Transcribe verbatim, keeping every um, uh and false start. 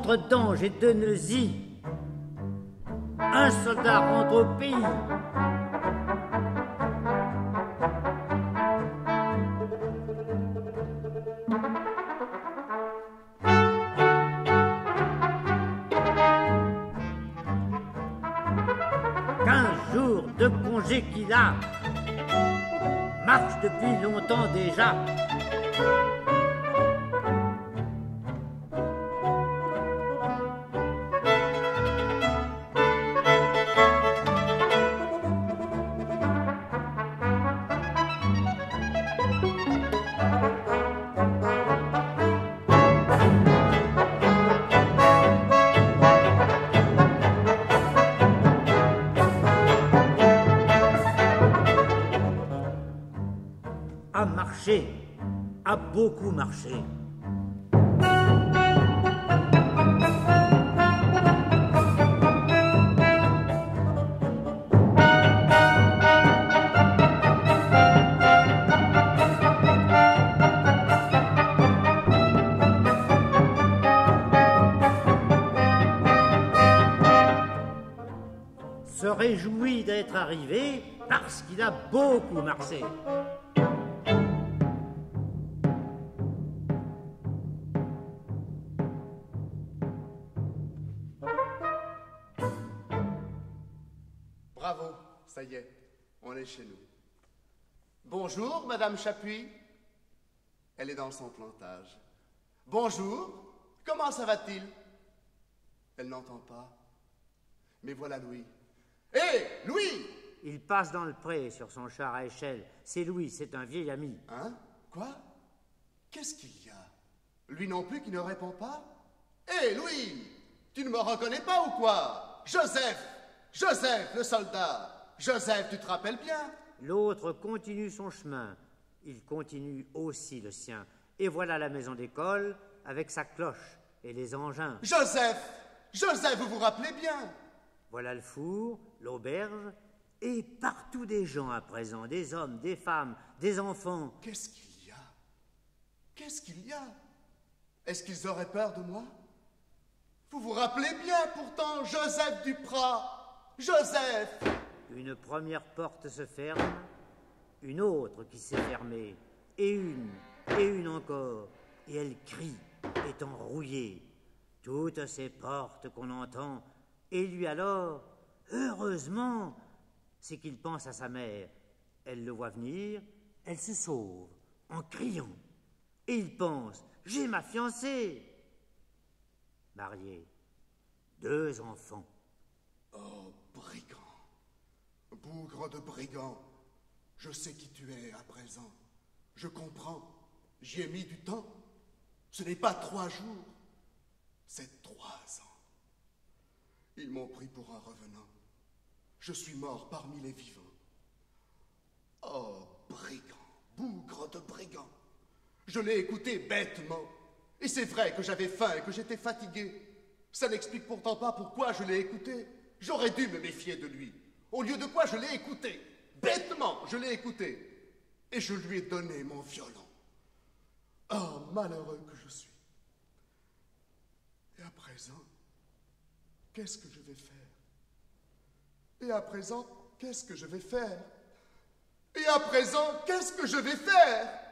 entre Dange et Deneuzy, un soldat rentre au pays. Quinze jours de congé qu'il a, marche depuis longtemps déjà. A marché, a beaucoup marché. Se réjouit d'être arrivé parce qu'il a beaucoup marché. Bravo, ça y est, on est chez nous. Bonjour, Madame Chapuis. Elle est dans son plantage. Bonjour, comment ça va-t-il? Elle n'entend pas. Mais voilà Louis. Hé, Louis! Il passe dans le pré sur son char à échelle. C'est Louis, c'est un vieil ami. Hein? Quoi? Qu'est-ce qu'il y a? Lui non plus qui ne répond pas? Hé, Louis! Tu ne me reconnais pas ou quoi? Joseph! Joseph, le soldat! Joseph, tu te rappelles bien? L'autre continue son chemin. Il continue aussi le sien. Et voilà la maison d'école avec sa cloche et les engins. Joseph! Joseph, vous vous rappelez bien? Voilà le four, l'auberge, et partout des gens à présent, des hommes, des femmes, des enfants. Qu'est-ce qu'il y a? Qu'est-ce qu'il y a? Est-ce qu'ils auraient peur de moi? Vous vous rappelez bien pourtant, Joseph Duprat! Joseph! Une première porte se ferme, une autre qui s'est fermée, et une, et une encore, et elle crie, étant rouillée. Toutes ces portes qu'on entend, et lui alors, heureusement, c'est qu'il pense à sa mère. Elle le voit venir, elle se sauve, en criant. Et il pense, j'ai ma fiancée. Marié, deux enfants. Oh, brigand, bougre de brigand, je sais qui tu es à présent. Je comprends, j'y ai mis du temps. Ce n'est pas trois jours, c'est trois ans. Ils m'ont pris pour un revenant. Je suis mort parmi les vivants. Oh, brigand, bougre de brigand. Je l'ai écouté bêtement. Et c'est vrai que j'avais faim et que j'étais fatigué. Ça n'explique pourtant pas pourquoi je l'ai écouté. J'aurais dû me méfier de lui. Au lieu de quoi je l'ai écouté. Bêtement, je l'ai écouté. Et je lui ai donné mon violon. Oh, malheureux que je suis. Et à présent, qu'est-ce que je vais faire? Et à présent, qu'est-ce que je vais faire? Et à présent, qu'est-ce que je vais faire?